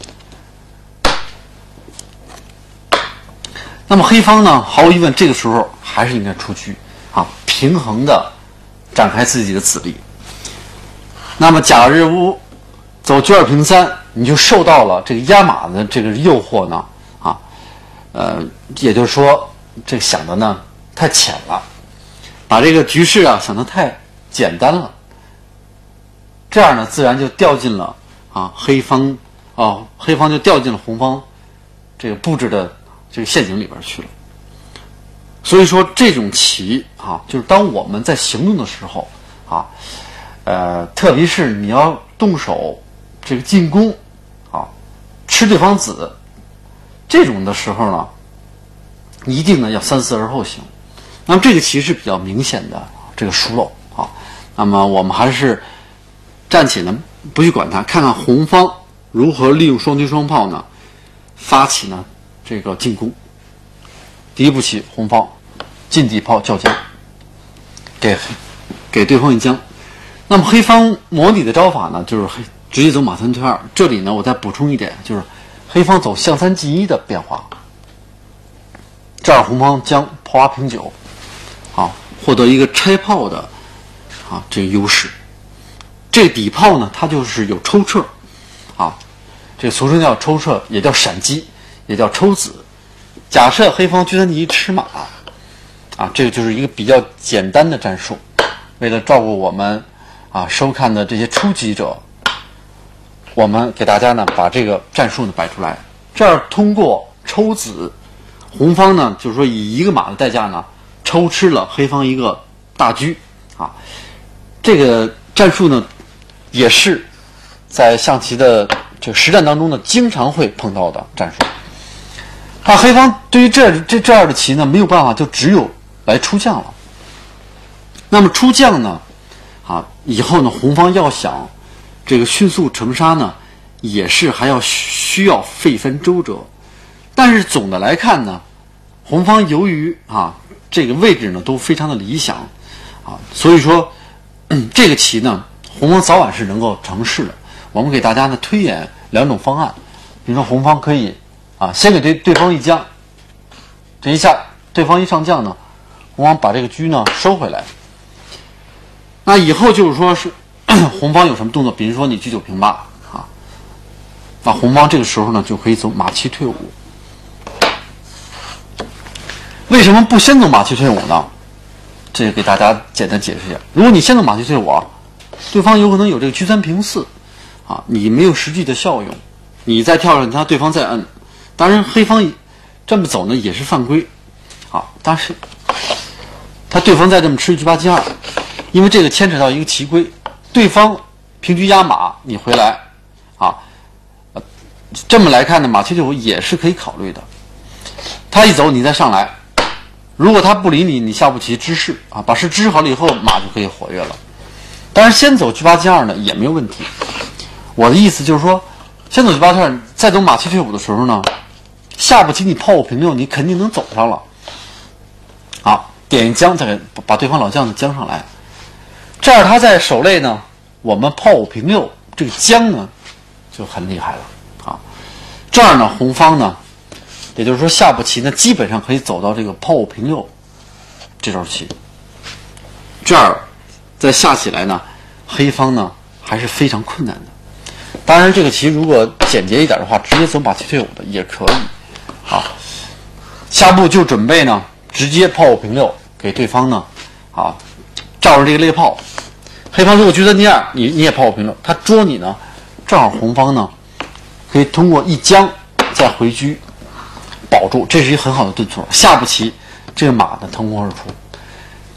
那么黑方呢，毫无疑问，这个时候还是应该出车啊，平衡的展开自己的子力。那么假如走车二平三，你就受到了这个压马的这个诱惑呢，啊，呃，也就是说，这个想的呢太浅了，把这个局势啊想得太简单了，这样呢自然就掉进了啊黑方啊黑方就掉进了红方这个布置的这个陷阱里边去了。所以说这种棋啊，就是当我们在行动的时候啊，呃，特别是你要动手这个进攻啊，吃对方子这种的时候呢，一定呢要三思而后行。那么这个棋是比较明显的这个疏漏啊。那么我们还是暂且呢不去管它，看看红方如何利用双车双炮呢发起呢这个进攻。第一步棋，红方进底炮叫将，给给对方一将。那么黑方模拟的招法呢，就是黑直接走马三退二。这里呢，我再补充一点，就是黑方走象三进一的变化。这儿红方将炮八平九，啊，获得一个拆炮的啊这个优势。这个底炮呢，它就是有抽撤，啊，这个俗称叫抽撤，也叫闪击，也叫抽子。假设黑方车三进一吃马，啊，这个就是一个比较简单的战术。为了照顾我们啊收看的这些初级者，我们给大家呢把这个战术呢摆出来。这儿通过抽子，红方呢就是说以一个马的代价呢抽吃了黑方一个大车啊。这个战术呢也是在象棋的这个实战当中呢经常会碰到的战术。那黑方对于这这这样的棋呢没有办法，就只有来出将了。那么出将呢啊以后呢红方要想这个迅速成杀呢，也是还要需要费分周折。但是总的来看呢，红方由于啊这个位置呢都非常的理想啊，所以说、嗯、这个棋呢红方早晚是能够成事的。我们给大家呢推演两种方案，比如说红方可以啊先给对对方一将，这一下对方一上将呢，红方把这个车呢收回来。那以后就是说是红方有什么动作，比如说你车九平八啊，那红方这个时候呢就可以走马七退五。为什么不先走马七退五呢？这个给大家简单解释一下。如果你先走马七退五啊，对方有可能有这个车三平四啊，你没有实际的效用，你再跳上他，对方再摁。当然黑方这么走呢也是犯规啊，但是他对方再这么吃车八进二，因为这个牵扯到一个棋规，对方平车压马，你回来啊，呃、这么来看呢，马七退五也是可以考虑的。他一走，你再上来，如果他不理你，你下步棋支势啊，把势支好了以后，马就可以活跃了。当然，先走车八进二呢也没有问题。我的意思就是说，先走车八进二，再走马七退五的时候呢，下步棋你炮五平六，你肯定能走上了。好，点一将，再给把对方老将呢将上来。这样他在手类呢，我们炮五平六，这个将呢就很厉害了啊。这样呢，红方呢，也就是说下步棋呢，基本上可以走到这个炮五平六这招棋。这样再下起来呢，黑方呢还是非常困难的。当然，这个棋如果简洁一点的话，直接走马七退五的也可以。好，下步就准备呢，直接炮五平六给对方呢，啊，照着这个猎炮。黑方如果车三进二，你你也炮五平六，他捉你呢，正好红方呢可以通过一将再回车保住，这是一个很好的顿挫。下步棋这个马呢腾空而出，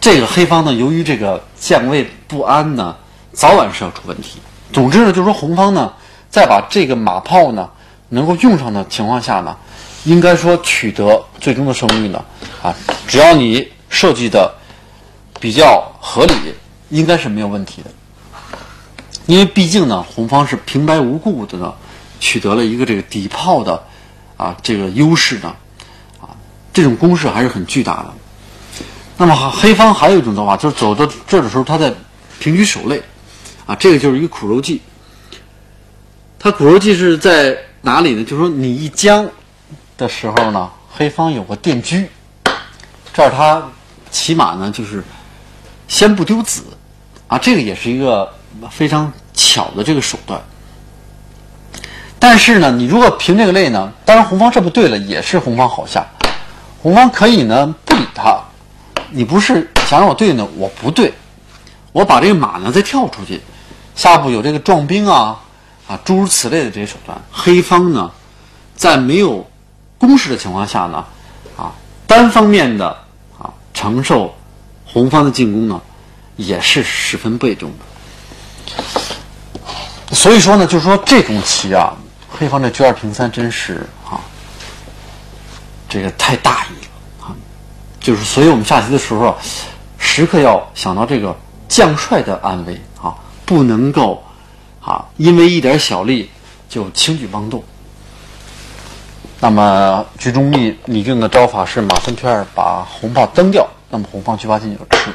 这个黑方呢，由于这个将位不安呢，早晚是要出问题。总之呢，就是说红方呢，在把这个马炮呢能够用上的情况下呢，应该说取得最终的胜率呢，啊，只要你设计的比较合理，应该是没有问题的。因为毕竟呢，红方是平白无故的呢，取得了一个这个底炮的啊这个优势呢，啊，这种攻势还是很巨大的。那么黑方还有一种做法，就是走到这儿的时候，他在平局守肋，啊，这个就是一个苦肉计。它苦肉计是在哪里呢？就是说你一将的时候呢，黑方有个电车，这儿他起码呢就是先不丢子，啊，这个也是一个非常巧的这个手段。但是呢，你如果平这个肋呢，当然红方这么对了，也是红方好下。红方可以呢不理他，你不是想让我对呢，我不对，我把这个马呢再跳出去，下步有这个撞兵啊啊诸如此类的这些手段。黑方呢，在没有攻势的情况下呢，啊单方面的啊承受红方的进攻呢，也是十分被动的。所以说呢，就是说这种棋啊，黑方这车二平三真是啊，这个太大意了啊！就是所以我们下棋的时候啊，时刻要想到这个将帅的安危啊，不能够啊因为一点小利就轻举妄动。那么局中立拟定的招法是马三圈二，把红炮蹬掉，那么红方车八进就吃。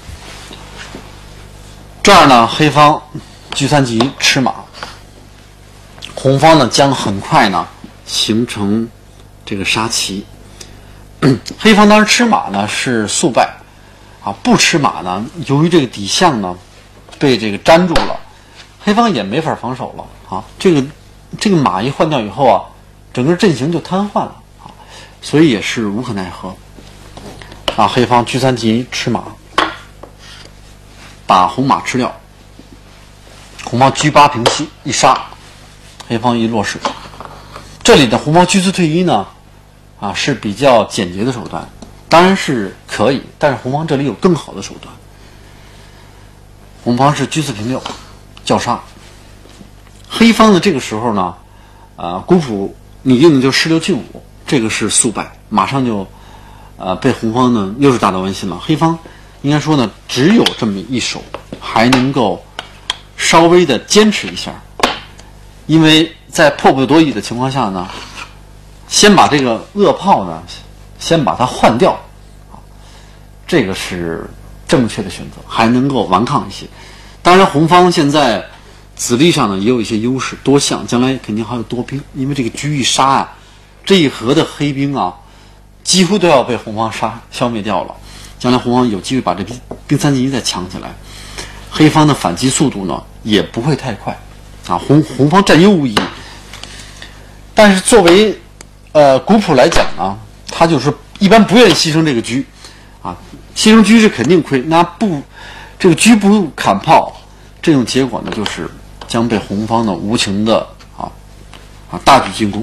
这儿呢，黑方车三急吃马，红方呢将很快呢形成这个杀棋。黑方当时吃马呢是速败啊，不吃马呢，由于这个底象呢被这个粘住了，黑方也没法防守了啊。这个这个马一换掉以后啊，整个阵型就瘫痪了啊，所以也是无可奈何啊。黑方车三急吃马，把红马吃掉。红方车八平七一杀，黑方一落士。这里的红方车四退一呢，啊是比较简洁的手段，当然是可以，但是红方这里有更好的手段。红方是车四平六，叫杀。黑方呢这个时候呢，啊古朴拟定的就士六进五，这个是速败，马上就呃被红方呢又是大道完心了。黑方应该说呢，只有这么一手还能够稍微的坚持一下，因为在迫不得已的情况下呢，先把这个恶炮呢，先把它换掉，这个是正确的选择，还能够顽抗一些。当然，红方现在子力上呢也有一些优势，多象，将来肯定还有多兵，因为这个车一杀啊，这一盒的黑兵啊，几乎都要被红方杀消灭掉了。将来红方有机会把这兵兵三进一再抢起来。黑方的反击速度呢也不会太快，啊，红红方占优无疑。但是作为呃古朴来讲呢，他就是一般不愿意牺牲这个车，啊，牺牲车是肯定亏，那不这个车不砍炮，这种结果呢就是将被红方的无情的啊啊大举进攻。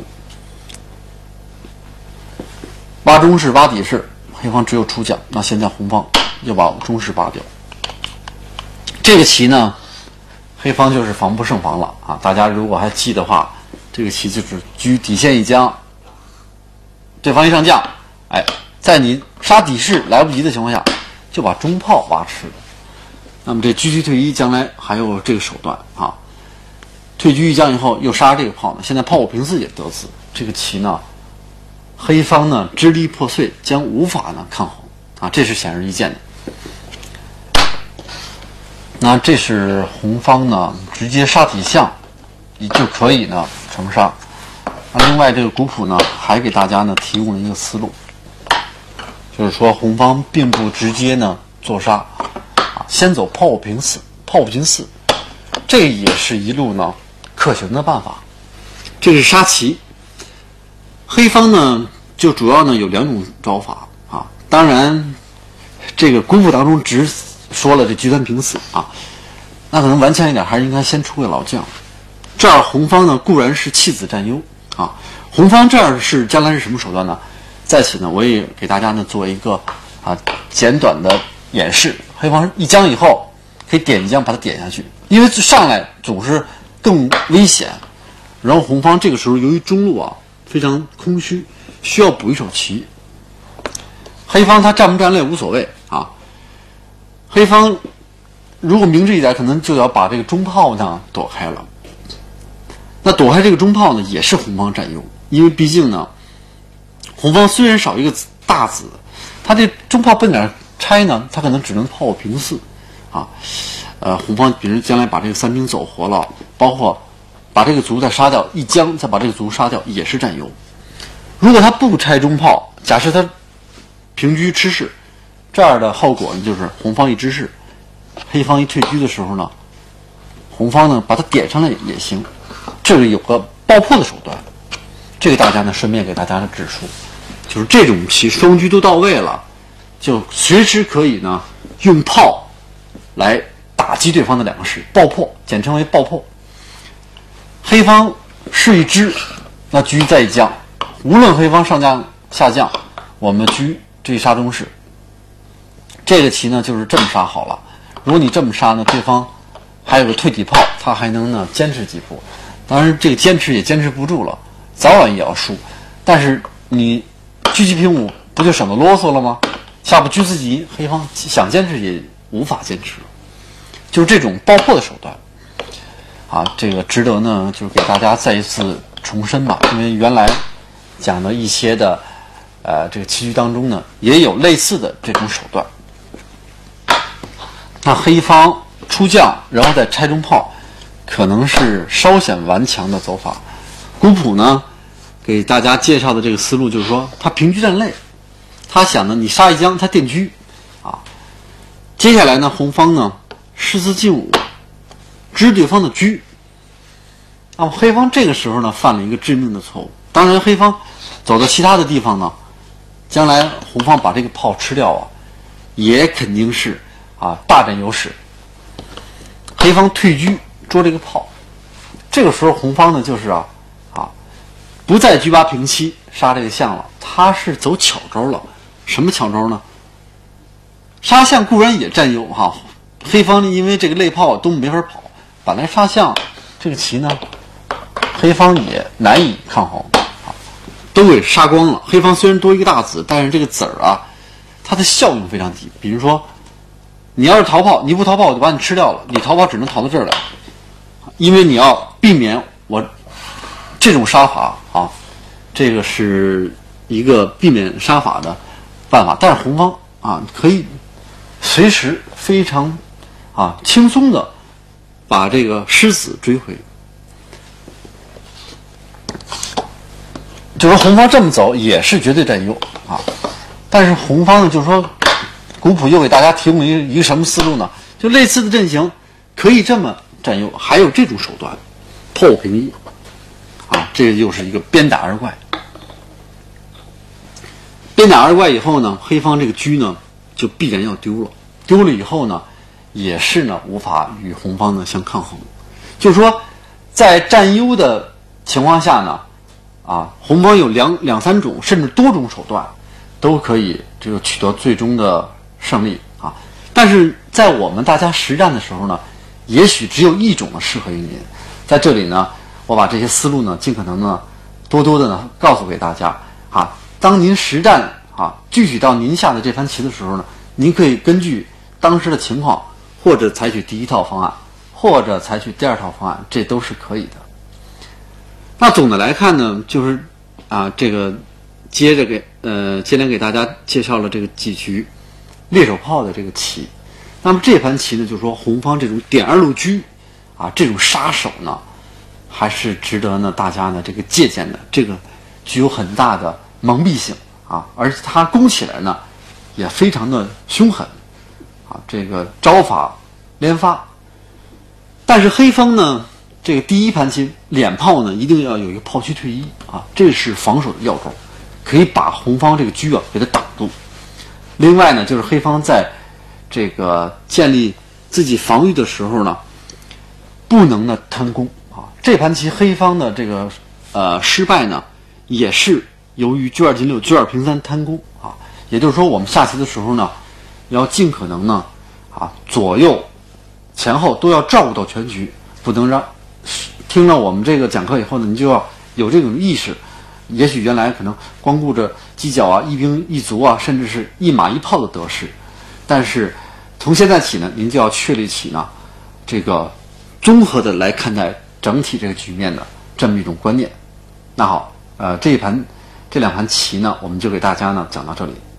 挖中士挖底士，黑方只有出将，那现在红方要把中士拔掉。这个棋呢，黑方就是防不胜防了啊！大家如果还记得话，这个棋就是车底线一将，对方一上将，哎，在你杀底士来不及的情况下，就把中炮挖吃了。那么这车七退一，将来还有这个手段啊！退车一将以后又杀这个炮呢，现在炮五平四也得子。这个棋呢，黑方呢支离破碎，将无法呢抗衡啊，这是显而易见的。那这是红方呢直接杀底象，也就可以呢成杀。那另外这个古朴呢还给大家呢提供了一个思路，就是说红方并不直接呢做杀，啊，先走炮五平四，炮五进四，这也是一路呢可行的办法。这是杀棋，黑方呢就主要呢有两种招法啊，当然这个古朴当中只说了这车三平四啊，那可能顽强一点，还是应该先出个老将。这儿红方呢固然是弃子占优啊，红方这儿是将来是什么手段呢？在此呢，我也给大家呢做一个啊简短的演示，黑方一将以后可以点一将把它点下去，因为上来总是更危险。然后红方这个时候由于中路啊非常空虚，需要补一手棋。黑方他站不站肋无所谓啊，黑方如果明智一点，可能就要把这个中炮呢躲开了。那躲开这个中炮呢，也是红方占优，因为毕竟呢，红方虽然少一个子大子，他这中炮奔哪拆呢？他可能只能炮平四啊。呃，红方比如将来把这个三兵走活了，包括把这个卒再杀掉，一将再把这个卒杀掉，也是占优。如果他不拆中炮，假设他平车吃士，这样的后果呢，就是红方一支士，黑方一退车的时候呢，红方呢把它点上来也行。这个有个爆破的手段，这个大家呢顺便给大家指出，就是这种棋双车都到位了，就随时可以呢用炮来打击对方的两个士，爆破，简称为爆破。黑方士一支，那车再一将，无论黑方上将下将，我们车这一杀中士。这个棋呢就是这么杀好了。如果你这么杀呢，对方还有个退底炮，他还能呢坚持几步。当然这个坚持也坚持不住了，早晚也要输。但是你车七平五不就省得啰嗦了吗？下步车四级，黑方想坚持也无法坚持了。就是这种爆破的手段啊，这个值得呢就是给大家再一次重申吧。因为原来讲的一些的呃这个棋局当中呢也有类似的这种手段。那黑方出将然后再拆中炮，可能是稍显顽强的走法。古朴呢给大家介绍的这个思路就是说，他平车站肋，他想呢你杀一将他垫车啊。接下来呢红方呢士四进五，支对方的车。那么黑方这个时候呢犯了一个致命的错误。当然黑方走到其他的地方呢，将来红方把这个炮吃掉啊，也肯定是啊大占优势。黑方退车捉这个炮，这个时候红方呢就是啊啊不再车八平七杀这个象了，他是走巧招了。什么巧招呢？杀象固然也占优哈，黑方呢因为这个肋炮都没法跑，本来杀象这个棋呢，黑方也难以抗衡啊，都给杀光了。黑方虽然多一个大子，但是这个子儿啊，它的效用非常低。比如说，你要是逃炮，你不逃炮我就把你吃掉了，你逃炮只能逃到这儿来，因为你要避免我这种杀法啊，这个是一个避免杀法的办法。但是红方啊，可以随时非常啊轻松的把这个狮子追回。就说红方这么走也是绝对占优啊，但是红方呢，就是说古朴又给大家提供一个一个什么思路呢？就类似的阵型可以这么占优，还有这种手段，炮五平一啊，这又是一个鞭打二怪。鞭打二怪以后呢，黑方这个车呢就必然要丢了，丢了以后呢，也是呢无法与红方呢相抗衡。就是说，在占优的情况下呢，啊，红方有两两三种甚至多种手段，都可以这个取得最终的胜利啊。但是在我们大家实战的时候呢，也许只有一种呢适合于您。在这里呢，我把这些思路呢，尽可能呢，多多的呢告诉给大家啊。当您实战啊具体到您下的这盘棋的时候呢，您可以根据当时的情况，或者采取第一套方案，或者采取第二套方案，这都是可以的。那总的来看呢，就是啊，这个接着给呃，接连给大家介绍了这个几局猎手炮的这个棋。那么这盘棋呢，就是说红方这种点二路车啊，这种杀手呢，还是值得呢大家呢这个借鉴的。这个具有很大的蒙蔽性啊，而且它攻起来呢也非常的凶狠啊，这个招法连发。但是黑方呢，这个第一盘棋脸炮呢，一定要有一个炮车退一啊，这是防守的要招，可以把红方这个车啊给它挡住。另外呢，就是黑方在这个建立自己防御的时候呢，不能呢贪攻啊。这盘棋黑方的这个呃失败呢，也是由于车二进六、车二平三贪攻啊。也就是说，我们下棋的时候呢， 要尽可能呢，啊，左右前后都要照顾到全局，不能让听了我们这个讲课以后呢，你就要有这种意识。也许原来可能光顾着犄角啊、一兵一卒啊，甚至是一马一炮的得失，但是从现在起呢，您就要确立起呢，这个综合的来看待整体这个局面的这么一种观念。那好，呃，这一盘这两盘棋呢，我们就给大家呢讲到这里。